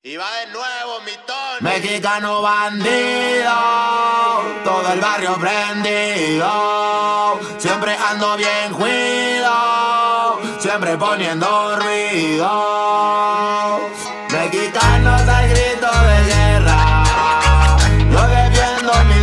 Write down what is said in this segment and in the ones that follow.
Y va de nuevo mi Tony. Mexicano bandido, todo el barrio prendido. Siempre ando bien juido, siempre poniendo ruido. Mexicanos al grito de guerra, yo defiendo mi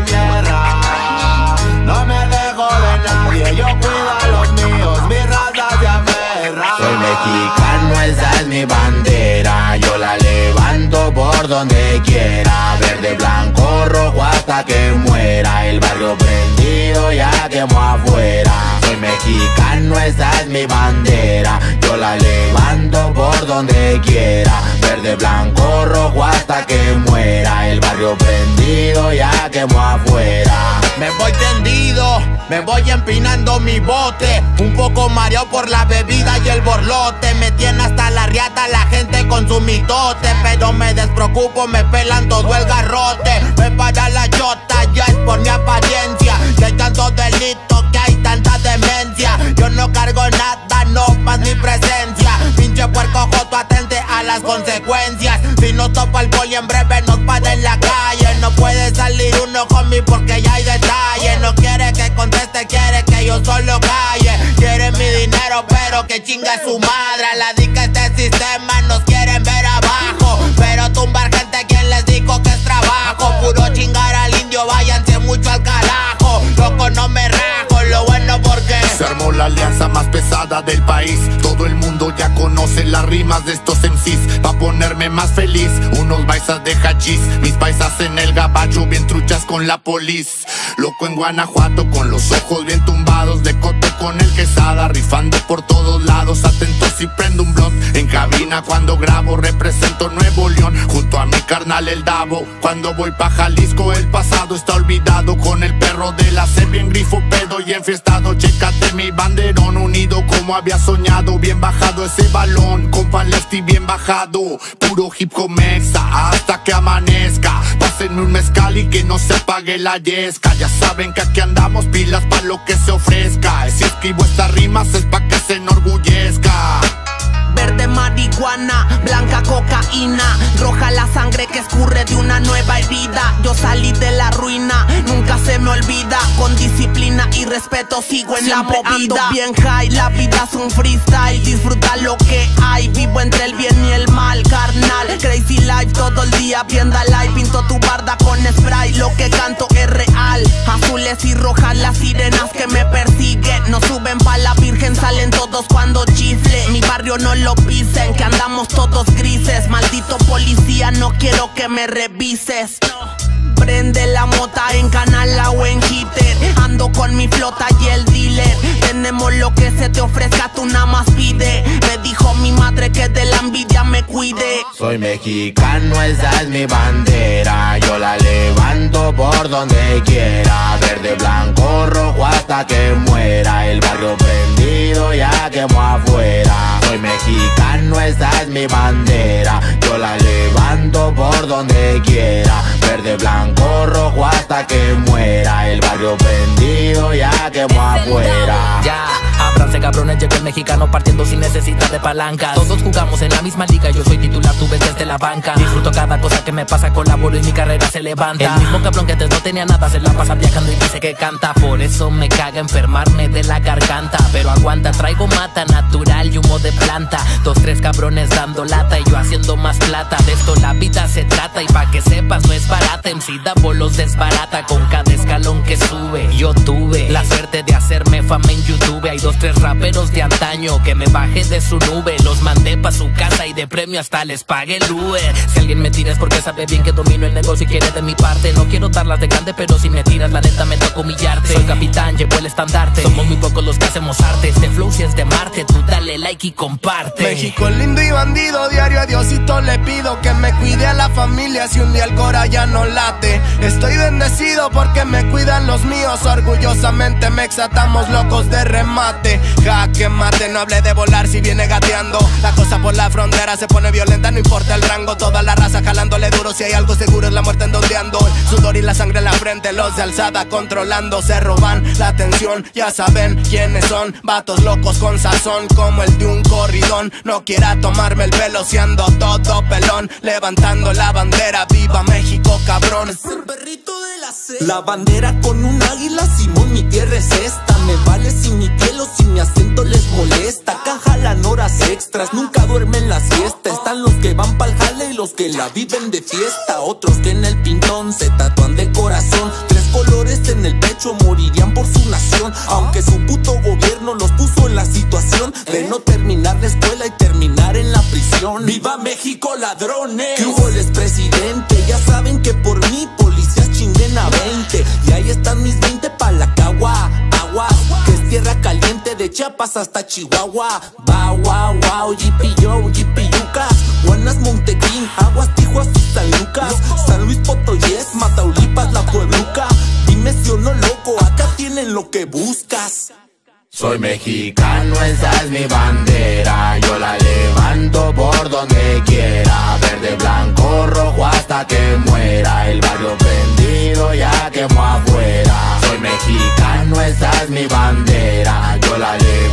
tierra. No me dejo de nadie, yo cuido a los míos, mi raza se aferra. Soy mexicano, esa es mi bandera, yo la levanto por donde quiera. Verde, blanco, rojo hasta que muera. El barrio prendido ya quemó afuera. Soy mexicano, esa es mi bandera, yo la levanto por donde quiera. Verde, blanco, rojo hasta que muera. El barrio prendido ya quemó afuera. Me voy tendido, me voy empinando mi bote, un poco mareado por la bebida y el borlote. Me tiene hasta la riata la gente con su mitote, pero me despreocupo, me pelan todo el garrote. Me para la chota, ya es por mi apariencia, que hay tanto delito, que hay tanta demencia. Yo no cargo nada, no más mi presencia. Pinche puerco joto, atente a las consecuencias. Si no topa el poli en breve nos para en la calle. No puede salir uno conmigo porque ya hay detalle. No quiere que conteste, quiere que yo solo calle. Quiere mi dinero pero que chinga su madre. A la dica este sistema nos quieren ver abajo, pero tumbar gente quien les dijo que es trabajo. Puro chingar al indio, váyanse mucho al carajo. Loco no me rajo, lo bueno porque se armó la alianza más pesada del país. Todo el mundo ya conoce las rimas de estos MCs. Pa' ponerme más feliz, unos baisas de hachís, mis paisas en el gabacho bien truchas con la polis. Loco en Guanajuato con los ojos bien tumbados, de coto con el Quesada, rifando por todos lados. Atento si prendo un blunt en cabina cuando grabo. Represento Nuevo León junto a mi carnal el Davo. Cuando voy pa' Jalisco el pasado está olvidado. Con el perro de la C bien grifo, pedo y enfiestado. Chécate mi banderón, unido como había soñado. Bien bajado ese balón, compa Lefty bien bajado. Puro hip hop mexa hasta que amanezca. Pásenme un mezcal y que no se apague la yesca. Ya saben que aquí andamos pilas pa' lo que se ofrezca. Si escribo estas rimas es pa' que se enorgullezca. Verde marihuana, blanca cocaína, roja la sangre que escurre de una nueva herida. Yo salí de la ruina, nunca se me olvida. Con disciplina y respeto sigo en siempre la movida. Ando bien high, la vida es un freestyle. Disfruta lo que hay, vivo entre el bien y el mal, carnal. Crazy life todo el día, viendo live. Pinto tu barda con spray, lo que canto es real. Azules y rojas las sirenas que me persiguen. No suben pa' la virgen, salen todos cuando chifle. Mi barrio no lo pisen, que andamos todos grises. Maldito policía, no quiero que me revises. Prende la mota en Canala o en Hitter. Ando con mi flota y el dealer. Tenemos lo que se te ofrezca, tú nada más pide. Me dijo mi madre que de la envidia me cuide. Soy mexicano, esa es mi bandera, yo la levanto por donde quiera. Verde, blanco, rojo hasta que muera. El barrio prendido ya quemó afuera. Soy mexicano, esa es mi bandera, yo la levanto por donde quiera. Verde, blanco, rojo hasta que muera. El barrio prendido ya quemó afuera. Ya, ábranse cabrones, llegó el mexicano partiendo sin necesidad de palancas. Todos jugamos en la misma liga, yo soy titular, tú ves desde la banca. Disfruto cada cosa que me pasa, colaboro y mi carrera se levanta. El mismo cabrón que antes no tenía nada se la pasa viajando y dice que canta. Por eso me caga enfermarme de la garganta, pero aguanta, traigo mata natural y humo de planta. 2, 3 cabrones dando lata y yo haciendo más plata. De esto la vida se trata y pa' que sepas no es barata. MC Davo los desbarata con cada escalón que sube. Yo tuve la suerte de hacerme fama en YouTube. Hay 2, 3 raperos de antaño que me bajé de su nube. Los mandé pa' su casa y de premio hasta les pagué el Uber. Si alguien me tira es porque sabe bien que domino el negocio y quiere de mi parte. No quiero darlas de grande, pero si me tiras la neta me toca humillarte. Soy capitán, llevo el estandarte. Somos muy pocos los que hacemos arte. Este flow si es de Marte, tú dale like y comparte. México lindo y bandido, diario a Diosito le pido que me cuide a la familia si un día el cora ya no late. Estoy bendecido porque me cuidan los míos. Orgullosamente mexa, estamos locos de remate. Jaque mate, no hable de volar si viene gateando. La cosa por la frontera se pone violenta, no importa el rango. Toda la raza jalándole duro, si hay algo seguro es la muerte en donde ando. El sudor y la sangre en la frente, los de alzada controlando se roban la atención. Ya saben quiénes son, vatos locos con sazón como el de un corridón. No quiera tomarme el pelo si ando todo pelón, levantando la bandera, viva México cabrón. Es el perrito de la C. La bandera con un águila, Simón, mi tierra es esta. Me vale si mi piel o si mi acento les molesta. Acá jalan horas extras, nunca duermen la siesta. Están los que van pa'l jale y los que la viven de fiesta. Otros que en el pintón se tatúan de corazón. 3 colores en el pecho, morirían por su nación. Aunque su puto gobierno los puso en la situación de no terminar la escuela y terminar en la prisión. ¡Viva México, ladrones! ¿Qué hubo, les presidente? Ya saben que por mí policías chinguen a 20. Y ahí están mis 20 pa' la cagua. Aguas, que es tierra caliente de Chiapas hasta Chihuahua. Wow, wow, wow, GPO, GPUcas, Guanas, Montequín, Aguas, Tijuas y San Lucas, San Luis Potoyes, Mataulipas, La Puebluca. Dime si o no, loco, acá tienen lo que buscas. Soy mexicano, esa es mi bandera. Yo la levanto por donde quiera. Verde, blanco, rojo hasta que muera. El barrio prendido ya quemó afuera. Soy mexicano, esa es mi bandera. Yo la levanto